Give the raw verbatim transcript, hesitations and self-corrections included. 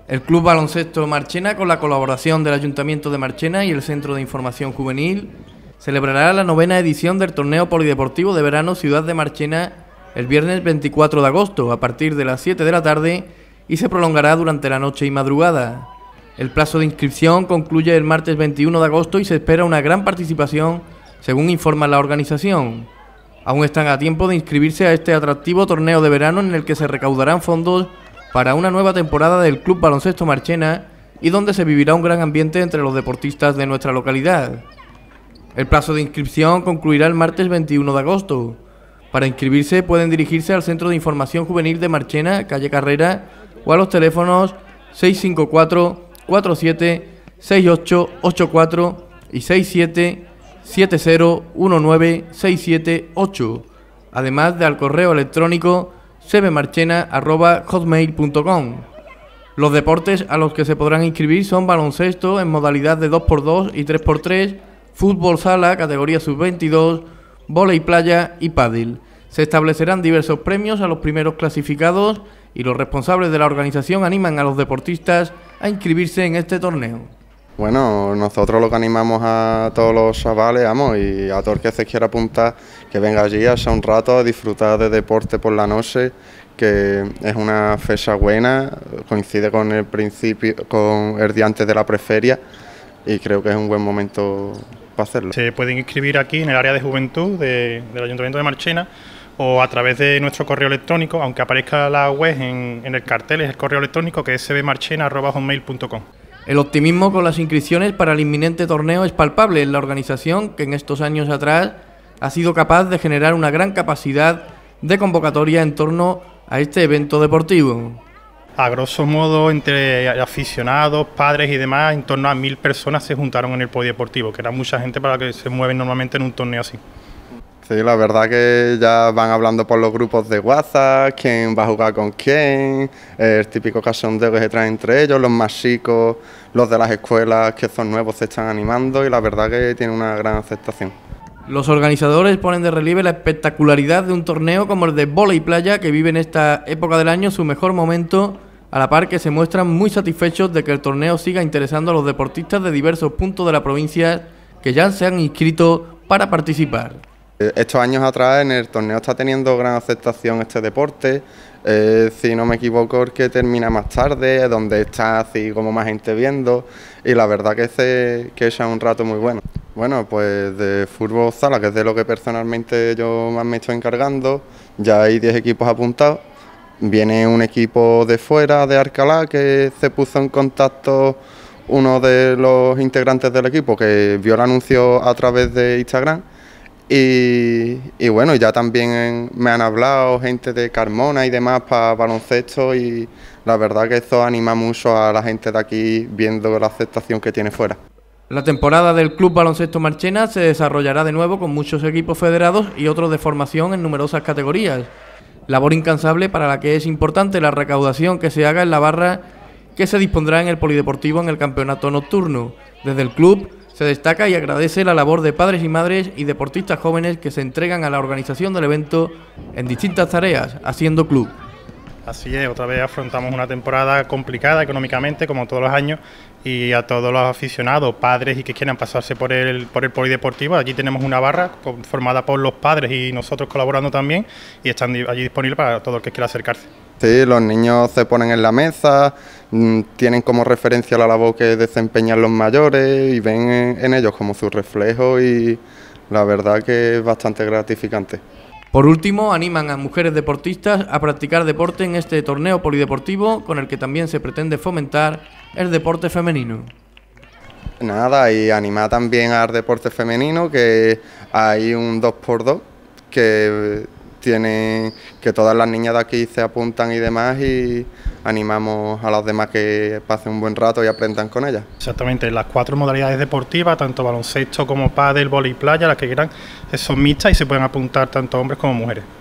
El Club Baloncesto Marchena, con la colaboración del Ayuntamiento de Marchena y el Centro de Información Juvenil, celebrará la novena edición del Torneo Polideportivo de Verano Ciudad de Marchena el viernes veinticuatro de agosto a partir de las siete de la tarde y se prolongará durante la noche y madrugada. El plazo de inscripción concluye el martes veintiuno de agosto y se espera una gran participación, según informa la organización. Aún están a tiempo de inscribirse a este atractivo torneo de verano en el que se recaudarán fondos para una nueva temporada del Club Baloncesto Marchena y donde se vivirá un gran ambiente entre los deportistas de nuestra localidad. El plazo de inscripción concluirá el martes veintiuno de agosto. Para inscribirse pueden dirigirse al Centro de Información Juvenil de Marchena, calle Carrera, o a los teléfonos seis cinco cuatro, cuatro siete, seis ocho ocho cuatro y seis siete siete cero uno nueve seis siete ocho, además de al correo electrónico sebemarchena arroba hotmail punto com. Los deportes a los que se podrán inscribir son baloncesto en modalidad de dos por dos y tres por tres, fútbol sala, categoría sub veintidós, vóley playa y pádel. Se establecerán diversos premios a los primeros clasificados y los responsables de la organización animan a los deportistas a inscribirse en este torneo. Bueno, nosotros lo que animamos a todos los chavales, vamos, y a todo el que se quiera apuntar, que venga allí a echar un rato a disfrutar de deporte por la noche, que es una fecha buena, coincide con el principio, con el día antes de la preferia, y creo que es un buen momento para hacerlo. Se pueden inscribir aquí en el área de juventud de, del Ayuntamiento de Marchena o a través de nuestro correo electrónico, aunque aparezca la web en, en el cartel, es el correo electrónico que es sebemarchena arroba hotmail punto com. El optimismo con las inscripciones para el inminente torneo es palpable en la organización, que en estos años atrás ha sido capaz de generar una gran capacidad de convocatoria en torno a este evento deportivo. A grosso modo, entre aficionados, padres y demás, en torno a mil personas se juntaron en el polideportivo, que era mucha gente para la que se mueven normalmente en un torneo así. Sí, la verdad que ya van hablando por los grupos de WhatsApp, quién va a jugar con quién, el típico cachondeo que se trae entre ellos, los más chicos, los de las escuelas que son nuevos se están animando y la verdad que tiene una gran aceptación. Los organizadores ponen de relieve la espectacularidad de un torneo como el de vóley playa, que vive en esta época del año su mejor momento, a la par que se muestran muy satisfechos de que el torneo siga interesando a los deportistas de diversos puntos de la provincia que ya se han inscrito para participar. Estos años atrás en el torneo está teniendo gran aceptación este deporte, eh, si no me equivoco el que termina más tarde, donde está así como más gente viendo y la verdad que se que echa un rato muy bueno. Bueno, pues de fútbol sala, que es de lo que personalmente yo más me estoy encargando, ya hay diez equipos apuntados. Viene un equipo de fuera, de Alcalá, que se puso en contacto uno de los integrantes del equipo que vio el anuncio a través de Instagram. Y, y bueno, ya también me han hablado gente de Carmona y demás para baloncesto y la verdad que eso anima mucho a la gente de aquí viendo la aceptación que tiene fuera. La temporada del Club Baloncesto Marchena se desarrollará de nuevo con muchos equipos federados y otros de formación en numerosas categorías. Labor incansable para la que es importante la recaudación que se haga en la barra que se dispondrá en el polideportivo en el campeonato nocturno. Desde el club se destaca y agradece la labor de padres y madres y deportistas jóvenes que se entregan a la organización del evento en distintas tareas, haciendo club. Así es, otra vez afrontamos una temporada complicada económicamente, como todos los años, y a todos los aficionados, padres y que quieran pasarse por el, por el polideportivo, allí tenemos una barra formada por los padres y nosotros colaborando también, y están allí disponibles para todo el que quiera acercarse. Sí, los niños se ponen en la mesa, tienen como referencia la labor que desempeñan los mayores y ven en, en ellos como su reflejo y la verdad que es bastante gratificante. Por último, animan a mujeres deportistas a practicar deporte en este torneo polideportivo con el que también se pretende fomentar el deporte femenino. Nada, y animar también al deporte femenino, que hay un dos por dos que tiene que todas las niñas de aquí se apuntan y demás y animamos a las demás que pasen un buen rato y aprendan con ellas. Exactamente, las cuatro modalidades deportivas, tanto baloncesto como pádel, vóley playa, las que quieran, son mixtas y se pueden apuntar tanto hombres como mujeres.